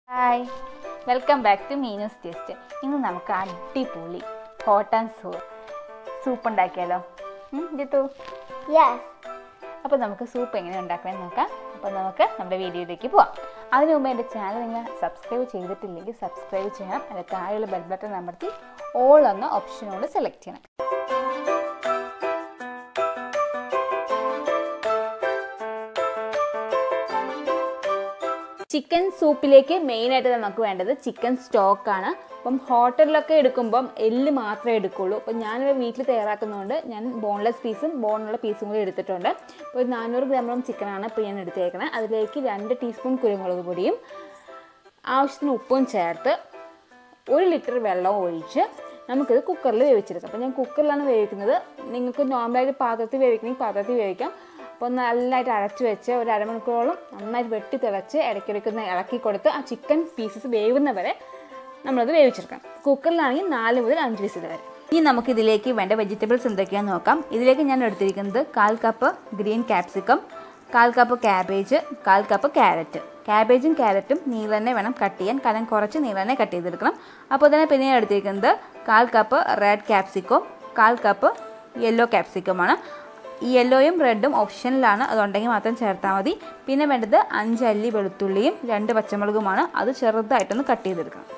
Hi, welcome back to Meenu's Taste. ഇന്ന് നമുക്ക് അടിപൊളി ഹോട്ട് ആൻഡ് സോർ സൂപ്പ് ഉണ്ടാക്കിയാലോ? ജിത്തു? Yes. അപ്പോൾ നമുക്ക് സൂപ്പ് എങ്ങനെ ഉണ്ടാക്കണമെന്ന് നോക്കാം. അപ്പോൾ നമുക്ക് നമ്മുടെ വീഡിയോയിലേക്ക് പോവാം. അതിനു മുമ്പ് എൻ്റെ ചാനൽ നിങ്ങൾ സബ്സ്ക്രൈബ് ചെയ്തിട്ടില്ലെങ്കിൽ സബ്സ്ക്രൈബ് ചെയ്യണം. അതിന് താഴെയുള്ള ബെൽ ബട്ടൺ അമർത്തി ഓൾ എന്ന ഓപ്ഷനോട് സെലക്ട് ചെയ്യണം. ചിക്കൻ സൂപ്പിലേക്ക് മെയിനായിട്ട് നമുക്ക് വേണ്ടത് ചിക്കൻ സ്റ്റോക്കാണ്. അപ്പം ഹോട്ടലിലൊക്കെ എടുക്കുമ്പം എല്ല് മാത്രമേ എടുക്കുള്ളൂ. അപ്പം ഞാനിവിടെ വീട്ടിൽ തയ്യാറാക്കുന്നതുകൊണ്ട് ഞാൻ ബോൺലെസ് പീസും ബോണുള്ള പീസും കൂടി എടുത്തിട്ടുണ്ട്. അപ്പോൾ 400 ഗ്രാമോളം ചിക്കനാണ് ഇപ്പോൾ ഞാൻ എടുത്തേക്കുന്നത്. അതിലേക്ക് 2 ടീസ്പൂൺ കുരുമുളക് പൊടിയും ആവശ്യത്തിന് ഉപ്പും ചേർത്ത് 1 ലിറ്റർ വെള്ളം ഒഴിച്ച് നമുക്കിത് കുക്കറിൽ വേവിച്ചെടുക്കാം. അപ്പോൾ ഞാൻ കുക്കറിലാണ് വേവിക്കുന്നത്. നിങ്ങൾക്ക് നോർമലായിട്ട് പാത്രത്തിൽ വേവിക്കണമെങ്കിൽ പാത്രത്തിൽ വേവിക്കാം. അപ്പോൾ നല്ലതായിട്ട് അടച്ചു വെച്ച് ഒരു അരമണിക്കൂറോളം നന്നായിട്ട് വെട്ടി തിളച്ച് ഇടയ്ക്കിടയ്ക്ക് ഇളക്കി കൊടുത്ത് ആ ചിക്കൻ പീസസ് വേവുന്നവരെ നമ്മളത് വേവിച്ചെടുക്കാം. കുക്കറിലാണെങ്കിൽ 4 മുതൽ 5 വിസിൽ വരെ. ഇനി നമുക്കിതിലേക്ക് വേണ്ട വെജിറ്റബിൾസ് എന്തൊക്കെയാണെന്ന് നോക്കാം. ഇതിലേക്ക് ഞാൻ എടുത്തിരിക്കുന്നത് 1/4 cup green capsicum, 1/4 cup cabbage, 1/4 cup carrot. ക്യാബേജും ക്യാരറ്റും നീളനെ വേണം കട്ട് ചെയ്യാൻ, കാരണം കുറച്ച് നീളനെ കട്ട് ചെയ്തെടുക്കണം. അപ്പോൾ തന്നെ പിന്നെ ഞാൻ എടുത്തിരിക്കുന്നത് 1/4 cup red capsicum, 1/4 cup yellow ക്യാപ്സിക്കമാണ്. ഈ യെല്ലോയും റെഡും ഓപ്ഷനിലാണ്, അതുണ്ടെങ്കിൽ മാത്രം ചേർത്താൽ മതി. പിന്നെ വേണ്ടത് 5 അല്ലി വെളുത്തുള്ളിയും 2 പച്ചമുളകുമാണ്. അത് ചെറുതായിട്ടൊന്ന് കട്ട് ചെയ്തെടുക്കണം.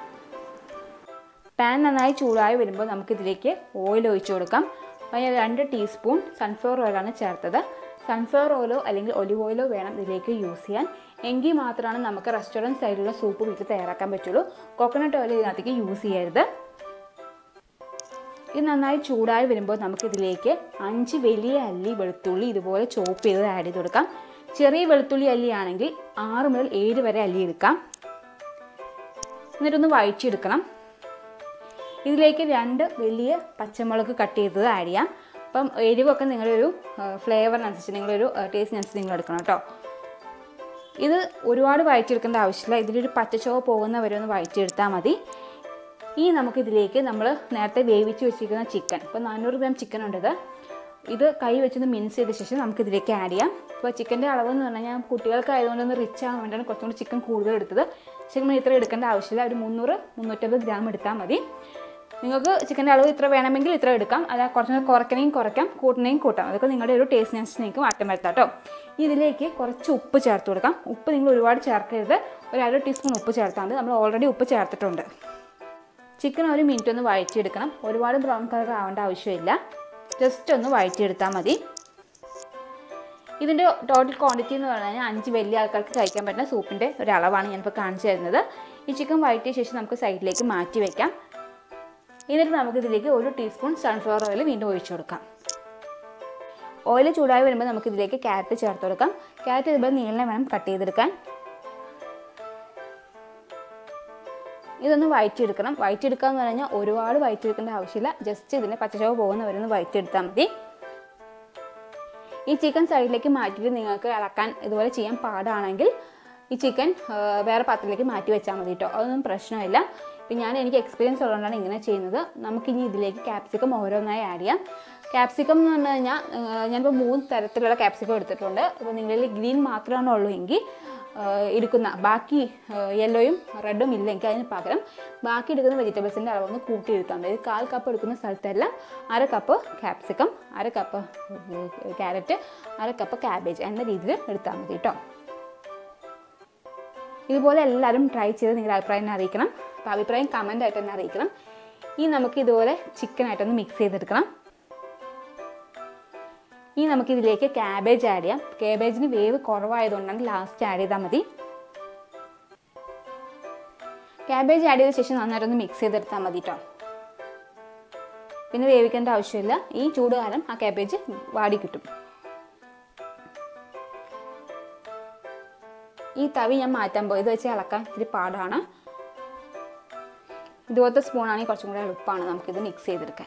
പാൻ നന്നായി ചൂടായി വരുമ്പോൾ നമുക്കിതിലേക്ക് ഓയിൽ ഒഴിച്ചു കൊടുക്കാം. അപ്പോൾ ഞാൻ 2 ടീസ്പൂൺ സൺഫ്ലവർ ഓയിലാണ് ചേർത്തത്. സൺഫ്ലവർ ഓയിലോ അല്ലെങ്കിൽ ഒലിവ് ഓയിലോ വേണം ഇതിലേക്ക് യൂസ് ചെയ്യാൻ. എങ്കിൽ മാത്രമാണ് നമുക്ക് റെസ്റ്റോറൻറ്റ് സ്റ്റൈലിലുള്ള സൂപ്പ് വീട്ടിൽ തയ്യാറാക്കാൻ പറ്റുള്ളൂ. കോക്കനട്ട് ഓയിൽ ഇതിനകത്തേക്ക് യൂസ് ചെയ്യരുത്. ഇത് നന്നായി ചൂടായി വരുമ്പോൾ നമുക്കിതിലേക്ക് 5 വലിയ അല്ലി വെളുത്തുള്ളി ഇതുപോലെ ചോപ്പ് ചെയ്ത് ആഡ് ചെയ്ത് കൊടുക്കാം. ചെറിയ വെളുത്തുള്ളി അല്ലി ആണെങ്കിൽ 6 മുതൽ 7 വരെ അല്ലി എടുക്കാം. എന്നിട്ടൊന്ന് വഴറ്റിയെടുക്കണം. ഇതിലേക്ക് 2 വലിയ പച്ചമുളക് കട്ട് ചെയ്തത് ആഡ് ചെയ്യാം. അപ്പം എരിവൊക്കെ നിങ്ങളുടെ ഒരു ഫ്ലേവറിനനുസരിച്ച്, നിങ്ങളുടെ ഒരു ടേസ്റ്റിനനുസരിച്ച് നിങ്ങൾ എടുക്കണം കേട്ടോ. ഇത് ഒരുപാട് വഴറ്റിയെടുക്കേണ്ട ആവശ്യമില്ല. ഇതിലൊരു പച്ചച്ചോവ പോകുന്ന വരെ ഒന്ന് വഴറ്റിയെടുത്താൽ മതി. ഈ നമുക്കിതിലേക്ക് നമ്മൾ നേരത്തെ വേവിച്ച് വെച്ചിരിക്കുന്ന ചിക്കൻ, ഇപ്പോൾ 400 ഗ്രാം ചിക്കൻ ഉണ്ടത്, ഇത് കൈ വെച്ചൊന്ന് മിൻസ് ചെയ്ത ശേഷം നമുക്കിതിലേക്ക് ആഡ് ചെയ്യാം. ഇപ്പോൾ ചിക്കൻ്റെ അളവെന്ന് പറഞ്ഞാൽ ഞാൻ കുട്ടികൾക്കായതുകൊണ്ടൊന്ന് റിച്ച് ആകാൻ വേണ്ടിയാണ് കുറച്ചും കൂടി ചിക്കൻ കൂടുതൽ എടുത്തത്. ചിക്കൻ ഇത്ര എടുക്കേണ്ട ആവശ്യമില്ല. ഒരു 300-350 ഗ്രാം എടുത്താൽ മതി. നിങ്ങൾക്ക് ചിക്കൻ്റെ അളവ് ഇത്ര വേണമെങ്കിൽ ഇത്ര എടുക്കാം. അല്ല കുറച്ചും കൂടി കുറയ്ക്കണമെങ്കിൽ കുറയ്ക്കാം, കൂട്ടണമെങ്കിൽ കൂട്ടാം. അതൊക്കെ നിങ്ങളുടെ ഒരു ടേസ്റ്റിനനുസരിച്ച് നിങ്ങൾക്ക് മാറ്റം വരുത്താം കേട്ടോ. ഇതിലേക്ക് കുറച്ച് ഉപ്പ് ചേർത്ത് കൊടുക്കാം. ഉപ്പ് നിങ്ങൾ ഒരുപാട് ചേർക്കരുത്. ഒരു 1/2 ടീസ്പൂൺ ഉപ്പ് ചേർത്താൽ മതി. നമ്മൾ ഓൾറെഡി ഉപ്പ് ചേർത്തിട്ടുണ്ട്. ചിക്കൻ 1 മിനിറ്റ് ഒന്ന് വഴറ്റിയെടുക്കണം. ഒരുപാട് ബ്രൗൺ കളർ ആവേണ്ട ആവശ്യമില്ല. ജസ്റ്റ് ഒന്ന് വഴറ്റിയെടുത്താൽ മതി. ഇതിൻ്റെ ടോട്ടൽ ക്വാണ്ടിറ്റി എന്ന് പറഞ്ഞു കഴിഞ്ഞാൽ 5 വലിയ ആൾക്കാർക്ക് കഴിക്കാൻ പറ്റുന്ന സൂപ്പിൻ്റെ ഒരു അളവാണ് ഞാനിപ്പോൾ കാണിച്ചു തരുന്നത്. ഈ ചിക്കൻ വഴറ്റിയ ശേഷം നമുക്ക് സൈഡിലേക്ക് മാറ്റി വയ്ക്കാം. എന്നിട്ട് നമുക്കിതിലേക്ക് 1 ടീസ്പൂൺ സൺഫ്ലവർ ഓയിൽ വീണ്ടും ഒഴിച്ചു കൊടുക്കാം. ഓയിൽ ചൂടായി വരുമ്പോൾ നമുക്കിതിലേക്ക് ക്യാരറ്റ് ചേർത്ത് കൊടുക്കാം. ക്യാരറ്റ് ഇതുപോലെ നീളനെ വേണം കട്ട് ചെയ്തെടുക്കാൻ. ഇതൊന്ന് വഴറ്റിയെടുക്കണം. വഴറ്റിയെടുക്കുക എന്ന് പറഞ്ഞാൽ ഒരുപാട് വഴറ്റിയെടുക്കേണ്ട ആവശ്യമില്ല. ജസ്റ്റ് ഇതിനെ പച്ചച്ചോവ പോകുന്നവരൊന്ന് വഴറ്റിയെടുത്താൽ മതി. ഈ ചിക്കൻ സൈഡിലേക്ക് മാറ്റിയിട്ട് നിങ്ങൾക്ക് ഇളക്കാൻ ഇതുപോലെ ചെയ്യാൻ പാടാണെങ്കിൽ ഈ ചിക്കൻ വേറെ പാത്രത്തിലേക്ക് മാറ്റി വെച്ചാൽ മതി കേട്ടോ. അതൊന്നും പ്രശ്നമില്ല. ഇപ്പം എനിക്ക് എക്സ്പീരിയൻസ് ഉള്ളതുകൊണ്ടാണ് ഇങ്ങനെ ചെയ്യുന്നത്. നമുക്കിനി ഇതിലേക്ക് ക്യാപ്സിക്കം ഓരോന്നായി ആഡ് ചെയ്യാം. ക്യാപ്സിക്കം എന്ന് പറഞ്ഞു കഴിഞ്ഞാൽ ഞാനിപ്പോൾ 3 തരത്തിലുള്ള ക്യാപ്സിക്കം എടുത്തിട്ടുണ്ട്. അപ്പോൾ നിങ്ങളിൽ ഗ്രീൻ മാത്രമാണ് ഉള്ളൂ എങ്കിൽ എടുക്കുന്ന ബാക്കി യെല്ലോയും റെഡും ഇല്ലെങ്കിൽ അതിന് പകരം ബാക്കി എടുക്കുന്ന വെജിറ്റബിൾസിൻ്റെ അളവൊന്ന് കൂട്ടിയെടുക്കാം. അതായത് 1/4 കപ്പ് എടുക്കുന്ന സ്ഥലത്തെല്ലാം 1/2 cup capsicum, 1/2 cup carrot, 1/2 cup cabbage എന്ന രീതിയിൽ എടുത്താൽ മതി കേട്ടോ. ഇതുപോലെ എല്ലാവരും ട്രൈ ചെയ്ത് നിങ്ങളുടെ അഭിപ്രായം അറിയിക്കണം. അപ്പോൾ അഭിപ്രായം കമൻ്റായിട്ട് തന്നെ അറിയിക്കണം. ഇനി നമുക്ക് ഇതുപോലെ ചിക്കനായിട്ടൊന്ന് മിക്സ് ചെയ്തെടുക്കണം. ഇനി നമുക്കിതിലേക്ക് ക്യാബേജ് ആഡ് ചെയ്യാം. ക്യാബേജിന് വേവ് കുറവായതുകൊണ്ടാണ് ലാസ്റ്റ് ആഡ് ചെയ്താൽ മതി. ക്യാബേജ് ആഡ് ചെയ്ത ശേഷം നന്നായിട്ടൊന്ന് മിക്സ് ചെയ്തെടുത്താൽ മതി കേട്ടോ. പിന്നെ വേവിക്കേണ്ട ആവശ്യമില്ല. ഈ ചൂടുകാലം ആ ക്യാബേജ് വാടി കിട്ടും. ഈ തവി ഞാൻ മാറ്റാൻ പോയി. ഇത് വെച്ച് ഇളക്കാൻ ഇത്തിരി പാടാണ്. ഇതുപോലത്തെ സ്പൂണാണെങ്കിൽ കുറച്ചും കൂടെ എളുപ്പമാണ് നമുക്കിത് മിക്സ് ചെയ്തെടുക്കാൻ.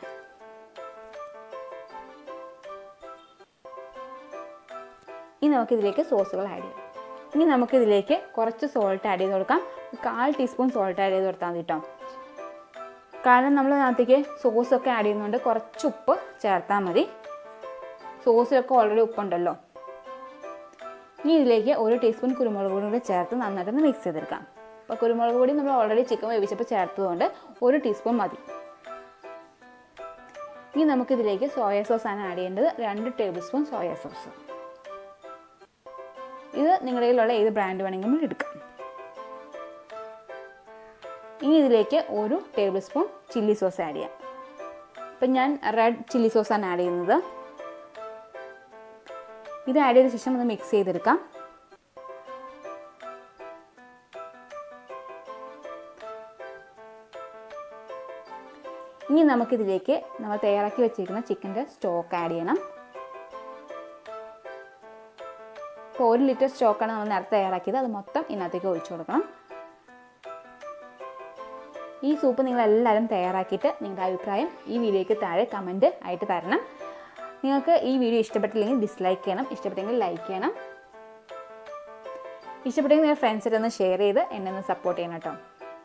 ഇനി നമുക്കിതിലേക്ക് സോസുകൾ ആഡ് ചെയ്യാം. ഇനി നമുക്കിതിലേക്ക് കുറച്ച് സോൾട്ട് ആഡ് ചെയ്ത് കൊടുക്കാം. 1/4 ടീസ്പൂൺ സോൾട്ട് ആഡ് ചെയ്ത് കൊടുത്താൽ മതി കേട്ടോ. കാരണം നമ്മൾ അതിനകത്തേക്ക് സോസൊക്കെ ആഡ് ചെയ്യുന്നതുകൊണ്ട് കുറച്ച് ഉപ്പ് ചേർത്താൽ മതി. സോസിലൊക്കെ ഓൾറെഡി ഉപ്പുണ്ടല്ലോ. ഇനി ഇതിലേക്ക് 1 ടീസ്പൂൺ കുരുമുളക് പൊടി കൂടി ചേർത്ത് നന്നായിട്ടൊന്ന് മിക്സ് ചെയ്തെടുക്കാം. അപ്പോൾ കുരുമുളക് പൊടി നമ്മൾ ഓൾറെഡി ചിക്കൻ വേവിച്ചപ്പോൾ ചേർത്തതുകൊണ്ട് 1 ടീസ്പൂൺ മതി. ഇനി നമുക്കിതിലേക്ക് സോയ സോസാണ് ആഡ് ചെയ്യേണ്ടത്. 2 ടേബിൾ സ്പൂൺ സോയ സോസ്. ഇത് നിങ്ങളുടെ കയ്യിലുള്ള ഏത് ബ്രാൻഡ് വേണമെങ്കിലും എടുക്കാം. ഇനി ഇതിലേക്ക് 1 tablespoon chilli sauce add ചെയ്യാം. അപ്പം ഞാൻ റെഡ് ചില്ലി സോസാണ് ആഡ് ചെയ്യുന്നത്. ഇത് ആഡ് ചെയ്ത ശേഷം ഒന്ന് മിക്സ് ചെയ്തെടുക്കാം. ഇനി നമുക്കിതിലേക്ക് നമ്മൾ തയ്യാറാക്കി വെച്ചിരിക്കുന്ന ചിക്കൻ്റെ സ്റ്റോക്ക് ആഡ് ചെയ്യണം. ഇപ്പോൾ 1 ലിറ്റർ സ്റ്റോക്കാണ് നമ്മൾ നേരത്തെ തയ്യാറാക്കിയത്. അത് മൊത്തം ഇതിനകത്തേക്ക് ഒഴിച്ചു കൊടുക്കണം. ഈ സൂപ്പ് നിങ്ങളെല്ലാവരും തയ്യാറാക്കിയിട്ട് നിങ്ങളുടെ അഭിപ്രായം ഈ വീഡിയോയ്ക്ക് താഴെ കമൻറ്റ് ആയിട്ട് തരണം. നിങ്ങൾക്ക് ഈ വീഡിയോ ഇഷ്ടപ്പെട്ടില്ലെങ്കിൽ ഡിസ്ലൈക്ക് ചെയ്യണം, ഇഷ്ടപ്പെട്ടെങ്കിൽ ലൈക്ക് ചെയ്യണം. ഇഷ്ടപ്പെട്ടെങ്കിൽ നിങ്ങളുടെ ഫ്രണ്ട്സിൻ്റെ ഒന്ന് ഷെയർ ചെയ്ത് എന്നെ ഒന്ന് സപ്പോർട്ട് ചെയ്യണം കേട്ടോ.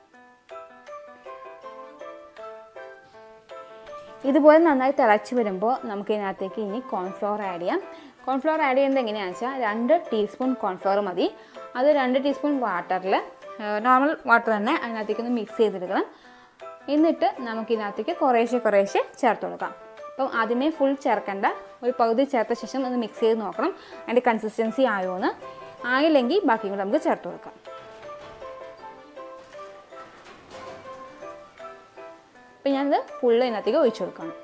ഇതുപോലെ നന്നായി തിളച്ച് വരുമ്പോൾ നമുക്ക് ഇതിനകത്തേക്ക് ഇനി കോൺഫ്ലവർ ആഡ് ചെയ്യാം. കോൺഫ്ലവർ ആഡ് ചെയ്യുന്നത് എങ്ങനെയാണെന്ന് വെച്ചാൽ 2 ടീസ്പൂൺ കോൺഫ്ലവർ മതി. അത് 2 ടീസ്പൂൺ വാട്ടറിൽ, നോർമൽ വാട്ടർ തന്നെ അതിനകത്തേക്കൊന്ന് മിക്സ് ചെയ്തെടുക്കണം. എന്നിട്ട് നമുക്കിതിനകത്തേക്ക് കുറേശ്ശെ ചേർത്ത് കൊടുക്കാം. അപ്പം ആദ്യമേ ഫുൾ ചേർക്കേണ്ട, ഒരു പകുതി ചേർത്ത ശേഷം ഒന്ന് മിക്സ് ചെയ്ത് നോക്കണം അതിൻ്റെ കൺസിസ്റ്റൻസി ആയോന്ന്. ആയില്ലെങ്കിൽ ബാക്കിയും കൂടെ നമുക്ക് ചേർത്ത് കൊടുക്കാം. അപ്പം ഞാനിത് ഫുള്ള് ഇതിനകത്തേക്ക് ഒഴിച്ചു കൊടുക്കണം.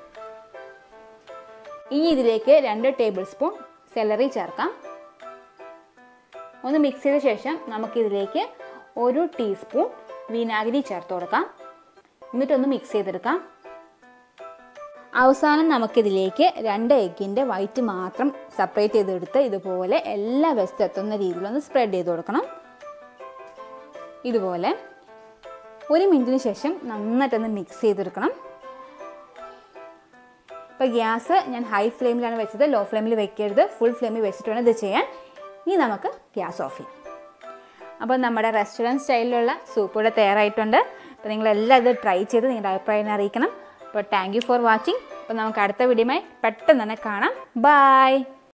ഇനി ഇതിലേക്ക് 2 ടേബിൾ സ്പൂൺ സെലറി ചേർക്കാം. ഒന്ന് മിക്സ് ചെയ്ത ശേഷം നമുക്കിതിലേക്ക് 1 ടീസ്പൂൺ വിനാഗിരി ചേർത്ത് കൊടുക്കാം. എന്നിട്ടൊന്ന് മിക്സ് ചെയ്തെടുക്കാം. അവസാനം നമുക്കിതിലേക്ക് 2 എഗ്ഗിൻ്റെ വൈറ്റ് മാത്രം സെപ്പറേറ്റ് ചെയ്തെടുത്ത് ഇതുപോലെ എല്ലാ വശത്തും എത്തുന്ന രീതിയിലൊന്ന് സ്പ്രെഡ് ചെയ്ത് കൊടുക്കണം. ഇതുപോലെ 1 മിനിറ്റിന് ശേഷം നന്നായിട്ടൊന്ന് മിക്സ് ചെയ്തെടുക്കണം. ഇപ്പോൾ ഗ്യാസ് ഞാൻ ഹൈ ഫ്ലെയിമിലാണ് വെച്ചത്, ലോ ഫ്ലെയിമിൽ വെക്കരുത്. ഫുൾ ഫ്ലെയിമിൽ വെച്ചിട്ട് വേണം ഇത് ചെയ്യാൻ. ഇനി നമുക്ക് ഗ്യാസ് ഓഫ് ചെയ്യാം. അപ്പോൾ നമ്മുടെ റെസ്റ്റോറൻറ്റ് സ്റ്റൈലിലുള്ള സൂപ്പ് ഇവിടെ തയ്യാറായിട്ടുണ്ട്. അപ്പോൾ നിങ്ങളെല്ലാം ഇത് ട്രൈ ചെയ്ത് നിങ്ങളുടെ അഭിപ്രായം അറിയിക്കണം. അപ്പോൾ താങ്ക് യു ഫോർ വാച്ചിങ്. അപ്പോൾ നമുക്ക് അടുത്ത വീഡിയോയുമായി പെട്ടെന്ന് തന്നെ കാണാം. ബൈ.